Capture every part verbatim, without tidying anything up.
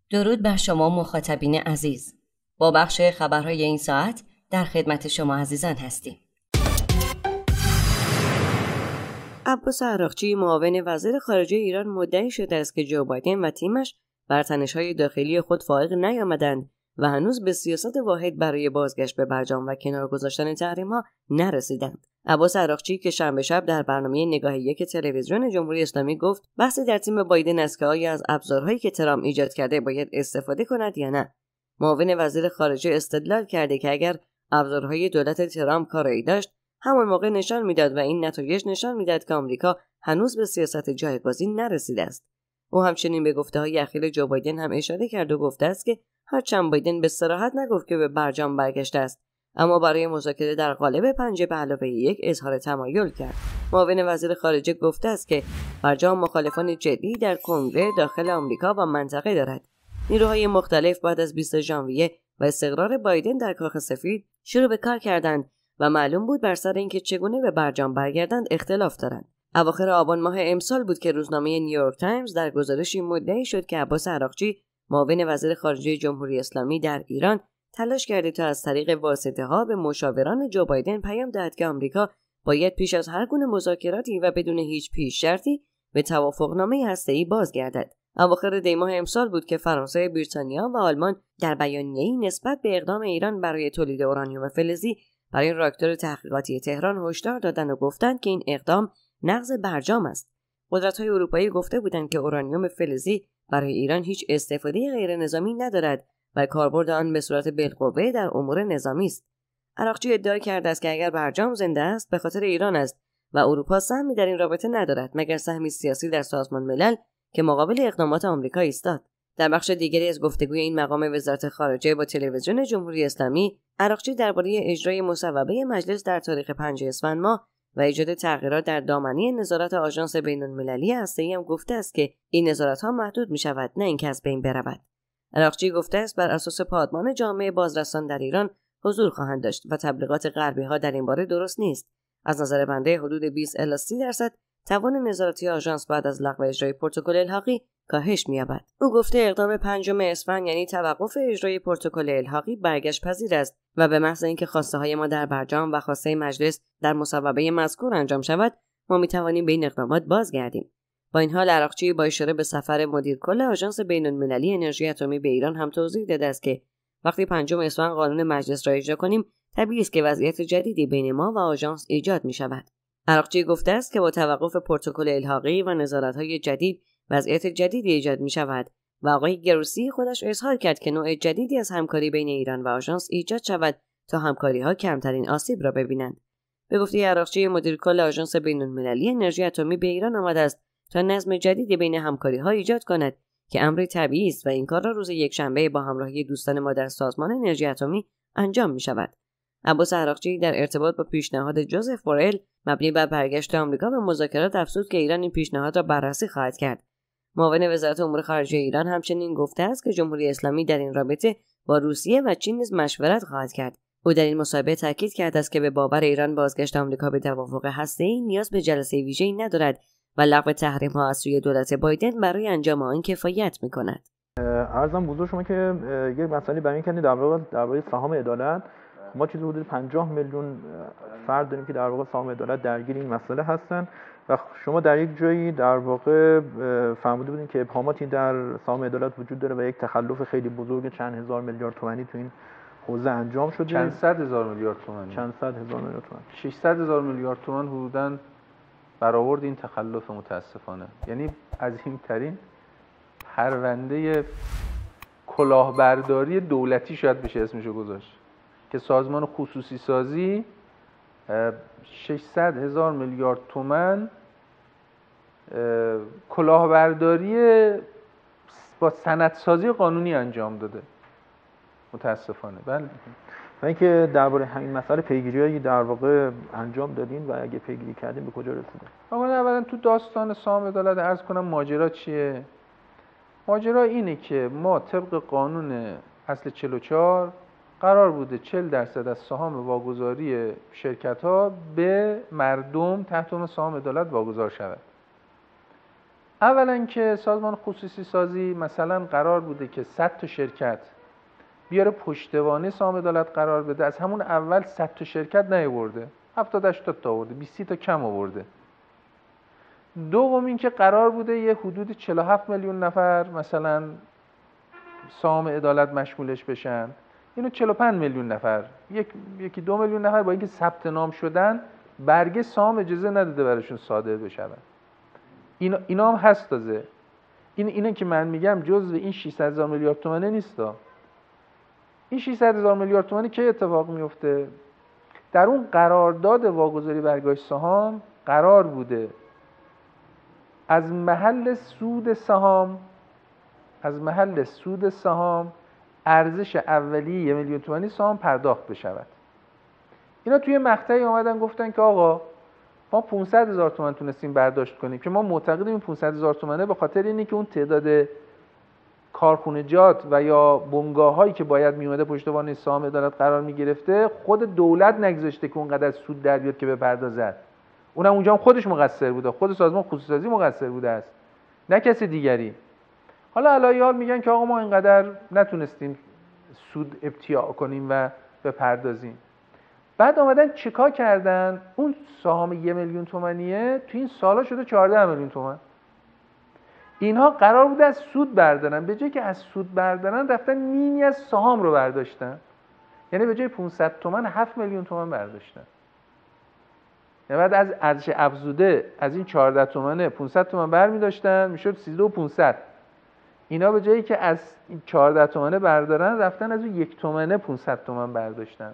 درود بر شما مخاطبین عزیز. با بخش خبرهای این ساعت در خدمت شما عزیزان هستیم. عباس عراقچی معاون وزیر خارجه ایران مدعی شده است که جو بایدن و تیمش بر تنش‌های داخلی خود فائق نیامدند و هنوز به سیاست واحد برای بازگشت به برجام و کنار گذاشتن تحریم‌ها نرسیدند. عباس عراقچی که شنبه شب در برنامه نگاه یک تلویزیون جمهوری اسلامی گفت بحثی در تیم بایدن است که آیا از ابزارهایی که ترامپ ایجاد کرده باید استفاده کند یا نه. معاون وزیر خارجه استدلال کرده که اگر ابزارهای دولت ترامپ کارایی داشت همون موقع نشان میداد و این نتایج نشان میداد که آمریکا هنوز به سیاست جایگزین نرسیده است. او همچنین به گفته‌های اخیر جو بایدن هم اشاره کرد و گفته است که هرچند بایدن به صراحت نگفت که به برجام برگشته است، اما برای مذاکره در قالب پنج به علاوه یک اظهار تمایل کرد. معاون وزیر خارجه گفته است که برجام مخالفان جدی در کنگره داخل آمریکا و منطقه دارد. نیروهای مختلف بعد از بیست ژانویه و استقرار بایدن در کاخ سفید شروع به کار کردند و معلوم بود بر سر اینکه چگونه به برجام برگردند اختلاف دارند. اواخر آبان ماه امسال بود که روزنامه نیویورک تایمز در گزارشی مدعی شد که عباس عراقچی معاون وزیر خارجه جمهوری اسلامی در ایران تلاش کرده تا از طریق واسطه‌ها به مشاوران جو بایدن پیام دهد که آمریکا باید پیش از هر گونه مذاکراتی و بدون هیچ پیش شرطی به توافقنامه هسته‌ای بازگردد. اواخر دی ماه امسال بود که فرانسه، بریتانیا و آلمان در بیانیه‌ای نسبت به اقدام ایران برای تولید اورانیوم فلزی برای راکتور تحقیقاتی تهران هشدار دادند و گفتند که این اقدام نقض برجام است. قدرت‌های اروپایی گفته بودند که اورانیوم فلزی برای ایران هیچ استفاده غیر نظامی ندارد و کاربرد آن به صورت بالقوه در امور نظامی است. عراقچی ادعا کرده است که اگر برجام زنده است به خاطر ایران است و اروپا سهمی در این رابطه ندارد مگر سهمی سیاسی در سازمان ملل که مقابل اقدامات آمریکا ایستاد. در بخش دیگری از گفتگوی این مقام وزارت خارجه با تلویزیون جمهوری اسلامی، عراقچی درباره اجرای مصوبه مجلس در تاریخ پنجم اسفند ماه و ایجاد تغییرات در دامنه نظارت آژانس بین‌المللی هسته‌ای هم گفته است که این نظارت‌ها محدود می‌شود نه اینکه از بین برود. عراقچی گفته است بر اساس پادمان جامعه بازرسان در ایران حضور خواهند داشت و تبلیغات غربی‌ها در این باره درست نیست. از نظر بنده حدود بیست الی سی درصد توان نظارتی آژانس بعد از لغو اجرای پروتکل الحاقی کاهش می‌یابد. او گفته اقدام پنجم اسفند یعنی توقف اجرای پروتکل الحاقی برگشت پذیر است و به محض اینکه خواسته‌های ما در برجام و خواسته مجلس در مصوبه مذکور انجام شود، ما می‌توانیم به این اقدامات بازگردیم. با این حال عراقچی با اشاره به سفر مدیر کل آژانس بین‌المللی انرژی اتمی به ایران هم توضیح داده است که وقتی پنجم اسفند قانون مجلس را اجرا کنیم، طبیعی است که وضعیت جدیدی بین ما و آژانس ایجاد می‌شود. عراقچی گفته است که با توقف پروتکل الحاقی و نظارت‌های جدید وضعیت جدیدی ایجاد می‌شود و آقای گروسی خودش اظهار کرد که نوع جدیدی از همکاری بین ایران و آژانس ایجاد شود تا همکاری‌ها کمترین آسیب را ببینند. به گفته عراقچی مدیر کل آژانس بین‌المللی انرژی اتمی به ایران آمده است تا نظم جدیدی بین همکاری‌ها ایجاد کند که امری طبیعی است و این کار را روز یکشنبه با همراهی دوستان ما در سازمان انرژی اتمی انجام می‌شود. عباس عراقچی در ارتباط با پیشنهاد جوزف بورل مبنی بر برگشت آمریکا به مذاکرات افزود که ایران این پیشنهاد را بررسی خواهد کرد. معاون وزارت امور خارجه ایران همچنین گفته است که جمهوری اسلامی در این رابطه با روسیه و چین نیز مشورت خواهد کرد. او در این مصاحبه تاکید کرده است که به باور ایران بازگشت آمریکا به توافق هسته‌ای نیاز به جلسه ویژه‌ای ندارد و لغو تحریم‌ها از سوی دولت بایدن برای انجام آن کفایت می‌کند. عرضم حضور شما که یک مسئله بیان کردید در واقع درباره سهام عدالت. ما چیزی حدود پنجاه میلیون فرد داریم که در واقع سهام عدالت درگیر این مسئله هستن و شما در یک جایی در واقع فرموده بودین که ابهاماتی در سهام عدالت وجود داره و یک تخلف خیلی بزرگ چند هزار میلیارد تومانی تو این حوزه انجام شده. چند صد هزار میلیارد تومانی. چند صد هزار میلیارد تومان. ششصد هزار میلیارد تومان حدوداً برآورد این تخلف متاسفانه. یعنی عظیم‌ترین پرونده کلاهبرداری دولتی شاید بشه اسمشو گذاشت که سازمان خصوصی سازی ششصد هزار میلیارد تومان کلاهبرداری با سندسازی قانونی انجام داده متاسفانه. بله. و اینکه درباره همین مسئله پیگیریایی در واقع انجام دادین و اگه پیگیری کردین به کجا رسیدین؟ آقا اولا تو داستان سهام عدالت عرض کنم ماجرا چیه؟ ماجرا اینه که ما طبق قانون اصل چهل و چهار قرار بوده چهل درصد از سهام واگذاری شرکت‌ها به مردم تحت عنوان سهام عدالت واگذار شود. اولا که سازمان خصوصی سازی مثلا قرار بوده که صد تا شرکت بیاره پشتوانه سهام عدالت قرار بده، از همون اول صد تا شرکت نیاورده، هفتاد هشتاد تا آورده، بیست تا کم آورده. دوم این که قرار بوده یه حدود چهل و هفت میلیون نفر مثلا سهام عدالت مشمولش بشن، اینو چهل و پنج میلیون نفر، یک یکی دو میلیون نفر با اینکه ثبت نام شدن برگه سهام اجازه نداده براشون صادر بشن. اینا اینا هم هست. تازه این اینه که من میگم جزء این ششصد هزار میلیارد تومانه نیستا. این ششصد هزار میلیارد تومانی که اتفاق میفته در اون قرارداد واگذاری برگاه سهام قرار بوده از محل سود سهام از محل سود سهام ارزش اولیه یک میلیون تومانی سهام پرداخت بشود. اینا توی مقطعی اومدن گفتن که آقا ما پانصد هزار تومان تونستیم برداشت کنیم که ما معتقدیم این پانصد هزار تومانه به خاطر اینه که اون تعداد کارخونجات و یا بنگاه‌هایی که باید میومده پشتوانه سهام عدالت قرار میگرفته خود دولت نگذاشته که اونقدر سود در بیاد که بپردازد. اونم اونجا هم خودش مقصر بوده، خود سازمان خصوصی سازی مقصر بوده است، نه کسی دیگری. حالا علایه حال میگن که آقا ما اینقدر نتونستیم سود ابتیاع کنیم و بپردازیم. بعد آمدن چیکار کردن؟ اون سهام یک میلیون تومانیه تو این سالا شده چهارده میلیون تومان. اینها قرار بود از سود بردارن، به جای که از سود بردارن رفتن نیمی از سهام رو برداشتن. یعنی به جای پانصد تومان هفت میلیون تومان برداشتن. یعنی بعد از ارزش افزوده از این چهارده تومانه پانصد تومان برمی داشتن، میشد سیزده و پانصد. اینا به جایی که از این چهارده تومانه بردارن رفتن از اون یک تومانه پانصد تومان برداشتن.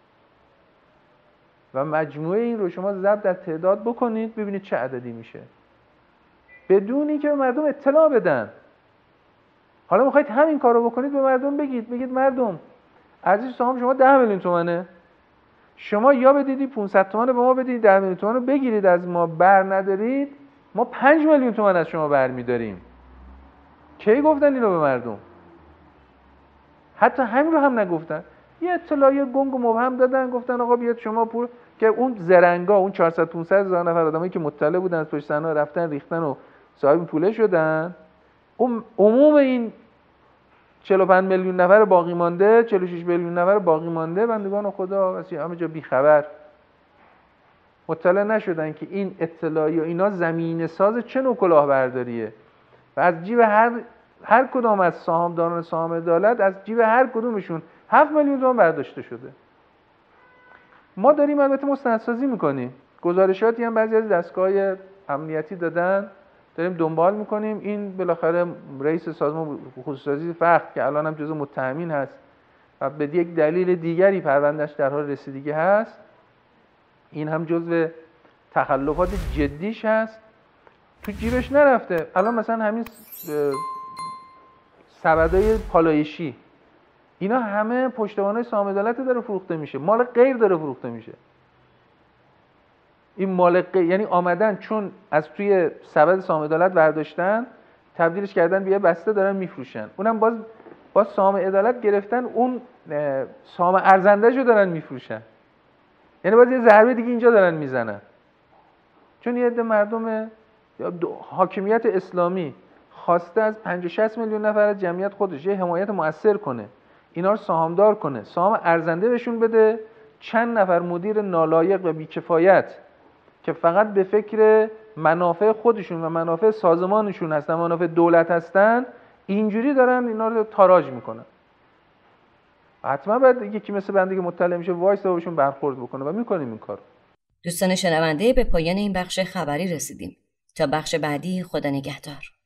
و مجموعه این رو شما ضرب در تعداد بکنید ببینید چه عددی میشه، بدون اینکه به مردم اطلاع بدن. حالا میخواید همین کارو بکنید، به مردم بگید، بگید مردم ارزش سهام شما ده میلیون تومانه، شما یا بدیدی پانصد تومان به ما بدید، ده میلیون تومان رو بگیرید از ما، بر ندارید ما پنج میلیون تومان از شما بر میداریم. کی گفتن اینو به مردم؟ حتی همین رو هم نگفتن، یه اطلاعیه گنگ و مبهم دادن، گفتن آقا بیاد شما پول، که اون زرنگا، اون چهارصد پانصد هزار نفر آدمایی که مطلع بودن از پشت صحنه رفتن ریختن و صاحب پوله شدن، اون عموم این چهل و پنج میلیون نفر باقی مانده، چهل و شش میلیون نفر باقی مانده بندگان خدا واسه همه جا بی خبر مطلع نشدن که این اطلاعی و اینا زمینه ساز چه نوع کلاهبرداریه. و از جیب هر هر کدام از سهامداران سهام عدالت، از جیب هر کدومشون هفت میلیون تومان برداشته شده. ما داریم البته مستندسازی میکنیم، گزارشاتی هم بعضی از دستگاه امنیتی دادن، داریم دنبال میکنیم. این بالاخره رئیس سازمان خصوصی سازی فخر که الان هم جزو متهمین هست و به یک دلیل دیگری پروندهش در حال رسیدگی هست، این هم جزو تخلفات جدیش هست، تو جیبش نرفته. الان مثلا همین سبدای پالایشی اینا همه پشتوانه سهام عدالت داره فروخته میشه، مال غیر داره فروخته میشه. این مال غیر یعنی آمدن چون از توی سبد سهام عدالت برداشتن تبدیلش کردن به یه بسته دارن میفروشن، اونم باز باز سهام عدالت گرفتن اون سهام ارزنده‌شو دارن میفروشن. یعنی باز یه ضربه دیگه اینجا دارن میزنن، چون یه عده مردم حاکمیت اسلامی خواسته از پنجاه شصت میلیون نفر از جمعیت خودش یه حمایت مؤثر کنه، اینا رو سهامدار کنه، سهام ارزنده بهشون بده. چند نفر مدیر نالایق و بیکفایت که فقط به فکر منافع خودشون و منافع سازمانشون هستن، منافع دولت هستن، اینجوری دارن اینا رو تاراج میکنن. حتما باید یکی مثل بنده که مطلع میشه وایسا بهشون برخورد بکنه و میکنیم این کارو. دوستان شنونده، به پایان این بخش خبری رسیدیم. تا بخش بعدی، خدا نگهدار.